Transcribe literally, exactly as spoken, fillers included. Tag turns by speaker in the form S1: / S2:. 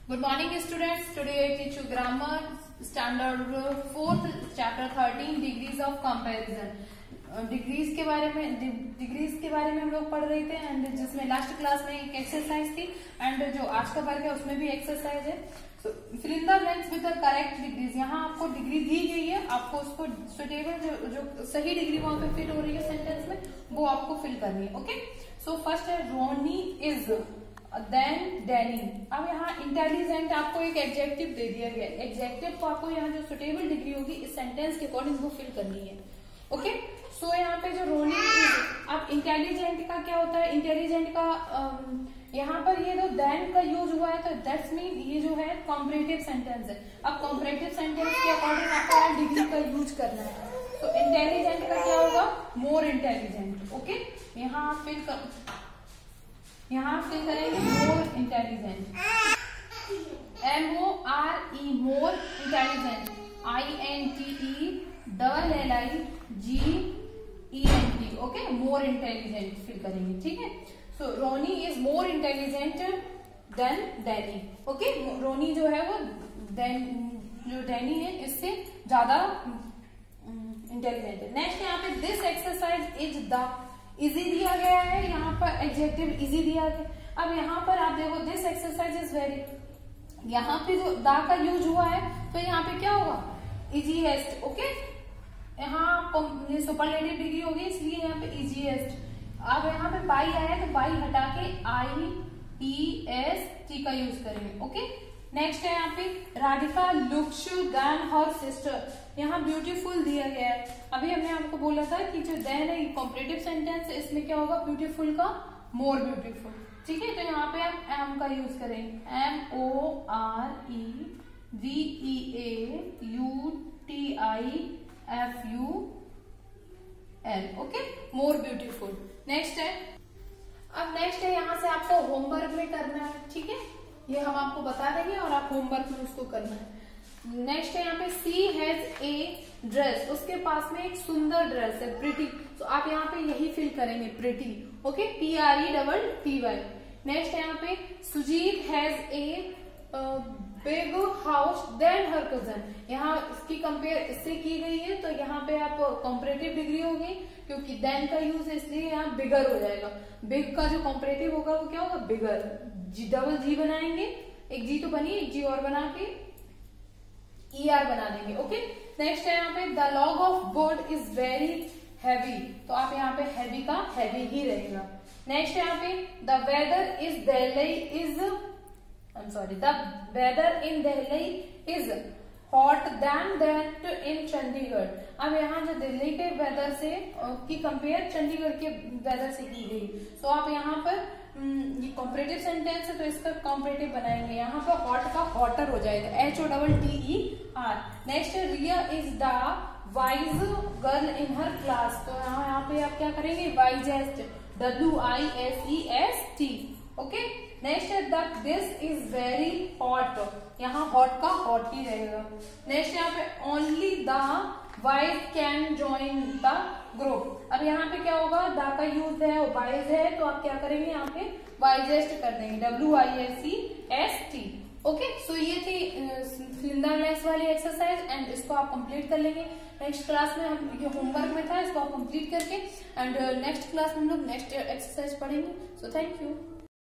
S1: Good morning students. Today I teach you grammar standard fourth chapter thirteen degrees of comparison. Degrees के बारे में degrees के बारे में हम लोग पढ़ रहे थे एंड जिसमें लास्ट क्लास में एक एक्सरसाइज थी एंड जो आज का वर्क है उसमें भी एक्सरसाइज है. So fill in the blanks with the correct degrees. यहाँ आपको डिग्री दी गई है, आपको उसको सुटेबल जो, जो सही डिग्री वहां पे फिट हो रही है सेंटेंस में वो आपको फिल करनी है. ओके, सो फर्स्ट है रोनी इज देन डैनी. अब यहाँ इंटेलिजेंट आपको एक एडजेक्टिव दे दिया गया. एडजेक्टिव को आपको यहाँ जो सुटेबल डिग्री होगी इस सेंटेंस के अकॉर्डिंग वो फिल करनी है. ओके, सो यहाँ पे जो रोनी इज, अब इंटेलिजेंट का क्या होता है? इंटेलिजेंट का यहाँ पर ये जो देन का यूज हुआ है तो दैट्स मीन ये जो है कॉम्परेटिव सेंटेंस है. अब कॉम्परेटिव सेंटेंस के अकॉर्डिंग आपको यहाँ डिग्री का यूज करना है. तो इंटेलिजेंट का क्या होगा? More intelligent. ओके, यहाँ आप फिल कर यहाँ फिल करेंगे more intelligent. M O R E more intelligent. I N T E double L I G E N T. Okay, more intelligent fill करेंगे. ठीक है, so Ronnie is more intelligent than Danny. Okay, Ronnie जो है वो then जो Danny है इससे ज्यादा इंटेलिजेंट है. नेक्स्ट यहाँ पे this exercise is the easy दिया गया है. यहाँ पर एडजेक्टिव इजी दिया गया. अब यहाँ पर आप देखो दिस एक्सरसाइज इज वेरी, यहाँ पे जो दा का यूज हुआ है तो यहाँ पे क्या होगा? इजीएस्ट. ओके, यहाँ सुपरलेटिव डिग्री होगी इसलिए यहाँ पे इजीएस्ट. अब यहाँ पे बाई आया तो बाई हटा के आई ई एस टी का यूज करेंगे. ओके, नेक्स्ट है यहाँ पे Radhika looks than her sister. यहाँ ब्यूटीफुल दिया गया है. अभी हमने आपको बोला था कि जो देन है कॉम्परेटिव सेंटेंस है, इसमें क्या होगा? ब्यूटीफुल का मोर ब्यूटीफुल. ठीक है, तो यहाँ पे हम एम का यूज करेंगे. M O R E V E A U T I F U L. Okay, more beautiful. Next है, अब नेक्स्ट है यहाँ से आपको होमवर्क में करना है. ठीक है, ये हम आपको बता देंगे और आप होमवर्क में उसको करना है. नेक्स्ट है यहाँ पे सी हैज ए ड्रेस. उसके पास में एक सुंदर ड्रेस है, प्रिटी. तो आप यहाँ पे यही फिल करेंगे, pretty. Okay, P R E double T Y. Next है यहाँ पे Sujit has a big house than her cousin. यहाँ इसकी कंपेयर इससे की गई है तो यहाँ पे आप कॉम्परेटिव डिग्री होगी क्योंकि देन का यूज है इसलिए यहाँ बिगर हो जाएगा. बिग का जो कॉम्परेटिव होगा वो क्या होगा? बिगर. जी डबल जी बनाएंगे, एक जी तो बनी, एक जी और बना के ई आर बना देंगे. ओके, नेक्स्ट है यहाँ पे the log of board is very heavy. तो आप यहाँ पे हैवी का हैवी ही रहेगा. नेक्स्ट है यहाँ पे the weather is Delhi is I am sorry the weather in Delhi is hot than that in Chandigarh. अब यहाँ जो दिल्ली के वेदर से की कंपेयर चंडीगढ़ के वेदर से की गई. तो आप यहाँ पर ये कॉम्परेटिव सेंटेंस है तो इसका कॉम्परेटिव बनाएंगे. यहाँ पर हॉट का हॉटर हो जाएगा, H O double T E R. Next Riya is the wise girl in her class. तो यहाँ यहाँ पे आप क्या करेंगे? Wisest, W I S E S T. Okay, next है that this is very hot. यहाँ हॉट का हॉट ही रहेगा. नेक्स्ट यहाँ पे only the wise can join the group. अब यहाँ पे क्या होगा? द का यूज है, वाइज है तो आप क्या करेंगे? यहाँ पे वाइजेस्ट कर देंगे, W I S E S T. Okay, so ये थी फिलिंदालेस वाली एक्सरसाइज एंड इसको आप कंप्लीट कर लेंगे. नेक्स्ट क्लास में हम ये होमवर्क में था, इसको आप कंप्लीट करके एंड नेक्स्ट क्लास में हम लोग नेक्स्ट एक्सरसाइज पढ़ेंगे. So thank you.